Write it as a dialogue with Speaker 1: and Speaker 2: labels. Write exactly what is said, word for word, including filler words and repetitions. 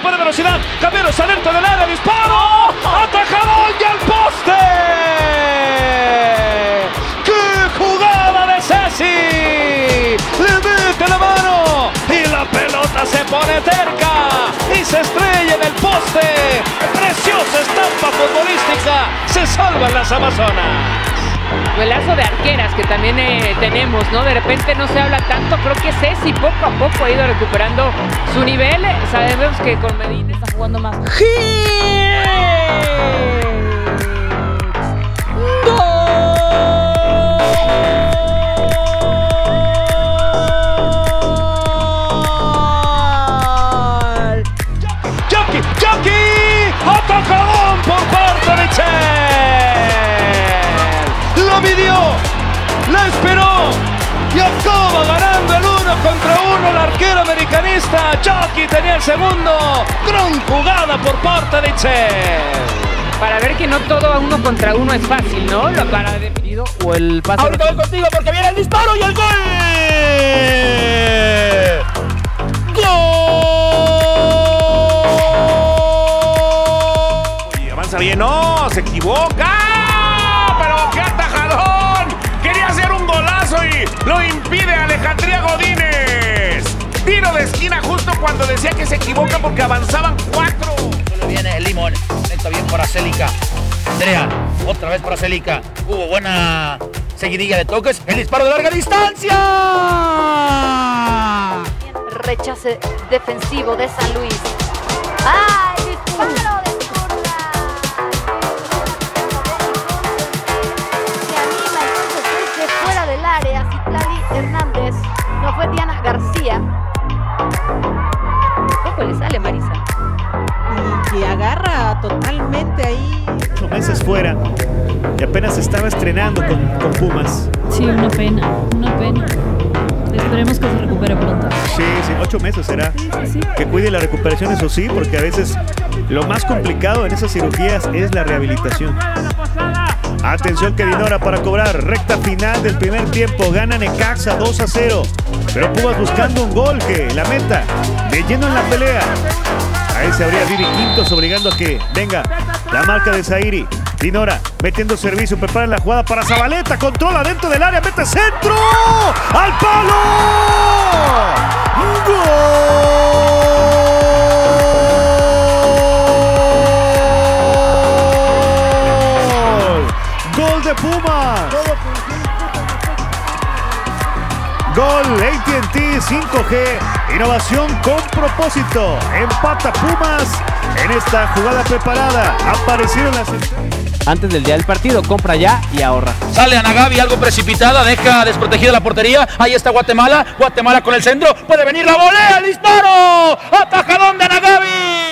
Speaker 1: pone velocidad. Cameros alerta del área, disparo. Atajadón y al poste. ¡Qué jugada de Ceci! Le mete la mano y la pelota se pone terca y se estrella en el poste. Preciosa estampa futbolística. Se salvan las amazonas.
Speaker 2: Duelazo de arqueras que también eh, tenemos, ¿no? De repente no se habla tanto, creo que Ceci poco a poco ha ido recuperando su nivel. Sabemos que con Medina está jugando más. ¡Gol!
Speaker 1: ¡Chucky! ¡Chucky! ¡Atacadón por parte de Chel! ¡Lo midió! ¡La esperó! ¡Y acaba ganando el uno contra uno el arquero americanista! ¡Chucky tenía el segundo! ¡Gran jugada por parte de Chel!
Speaker 2: Para ver que no todo a uno contra uno es fácil, ¿no? Lo para definido o el pase.
Speaker 3: Ahorita voy contigo porque viene el disparo y el gol. ¡Gol!
Speaker 4: Y avanza bien, no, se equivoca. Pero qué atajadón. Quería hacer un golazo y lo impide Alejandría Godínez. Tiro de esquina justo cuando decía que se equivoca porque avanzaban cuatro.
Speaker 3: Solo viene el limón. Está bien por Acélica. Andrea, otra vez por Acélica. Hubo buena seguidilla de toques. El disparo de larga distancia.
Speaker 5: Rechace defensivo de San Luis. ¡Ah! El disparo de zurda. Se anima entonces desde fuera del área. Citlali Hernández. No fue Diana García.
Speaker 2: Poco le sale, Marisa.
Speaker 6: Y, y agarra totalmente ahí.
Speaker 7: Ocho meses fuera y apenas se estaba estrenando con, con Pumas.
Speaker 8: Sí, una pena, una pena. Esperemos que se recupere pronto.
Speaker 7: Sí, sí, ocho meses será.
Speaker 8: Sí, sí, sí.
Speaker 7: Que cuide la recuperación, eso sí, porque a veces lo más complicado en esas cirugías es la rehabilitación. Atención que Dinora para cobrar. Recta final del primer tiempo. Gana Necaxa dos a cero. Pero Pumas buscando un gol que la meta de lleno en la pelea. Ahí se abría Vivi Quintos obligando a que venga la marca de Zairi. Dinora metiendo servicio, prepara la jugada para Zabaleta, controla dentro del área, mete centro, ¡al palo! ¡Gol! ¡Gol de Pumas! Gol A T and T cinco G, innovación con propósito. Empata Pumas en esta jugada preparada. Aparecieron las...
Speaker 9: Antes del día del partido, compra ya y ahorra.
Speaker 3: Sale Anagabi, algo precipitada, deja desprotegida la portería. Ahí está Guatemala, Guatemala con el centro. Puede venir la volea, el disparo. Atajadón de Anagabi.